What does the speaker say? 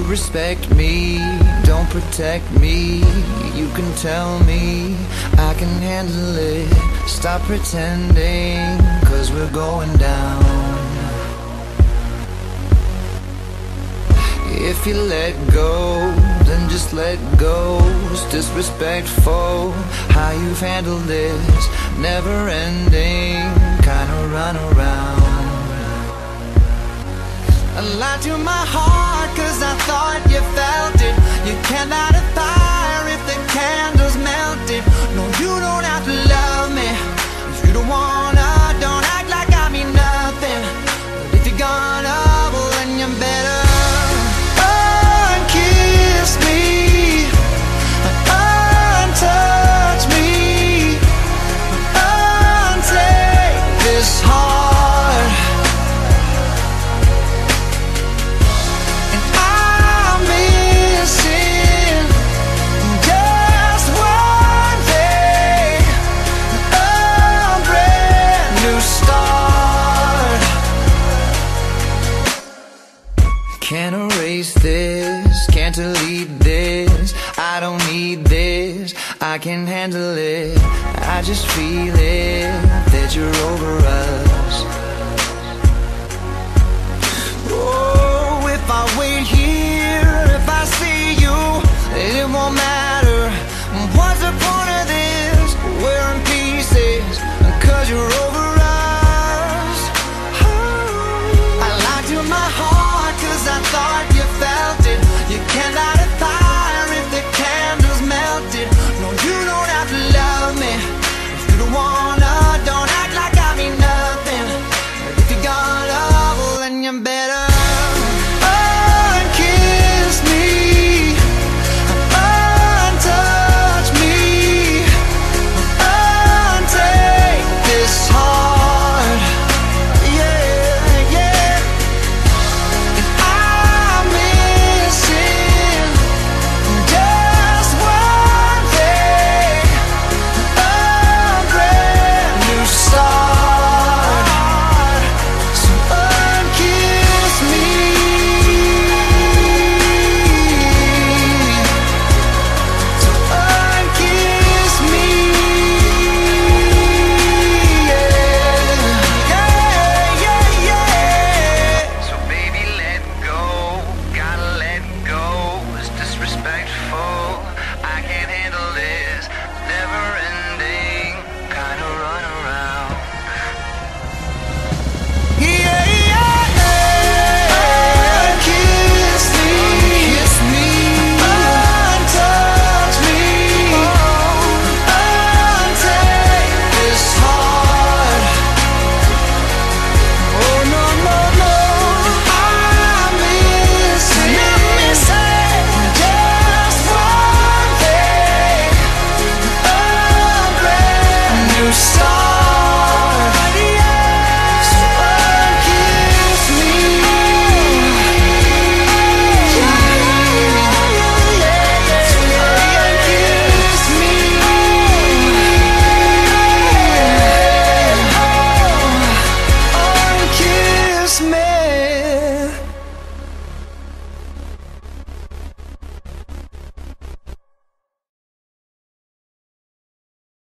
respect me, don't protect me. You can tell me I can handle it. Stop pretending, 'cause we're going down. If you let go, then just let go. It's disrespectful how you've handled this never-ending kind of run around. I lied to my heart 'cause I thought you felt it. You can't light a fire if the candle's melted. No, you don't have to love me if you don't wanna. Don't act like I mean nothing, but if you're gonna, well then you better unkiss me, untouch me, untake this heart. And I'm missing just one thing, a brand new start. Can't erase this, can't delete this. I don't need this, I can handle it. I just feel it, that you're over us. Oh, if I wait here, if I see you, it won't matter. What's the point of this? We're in pieces, 'cause you're over us. I lied to my heart 'cause I thought you felt it. You can't light a fire if the candle's melted. No, you don't have to love me if you don't wanna. Don't act like I mean nothing, but if you're gonna, well then you better unkiss me, untouch me, untake this heart. Yeah, yeah. And I'm missing just one thing, a brand new start. So unkiss me, so unkiss me, yeah, yeah, yeah. So baby, let go, gotta let go. It's disrespectful, I can't handle this never-ending kind of run around. Yeah, yeah, yeah. Kiss me, untouch me, untake this heart. Oh no, no, no, I'm missing just one thing, a brand new start.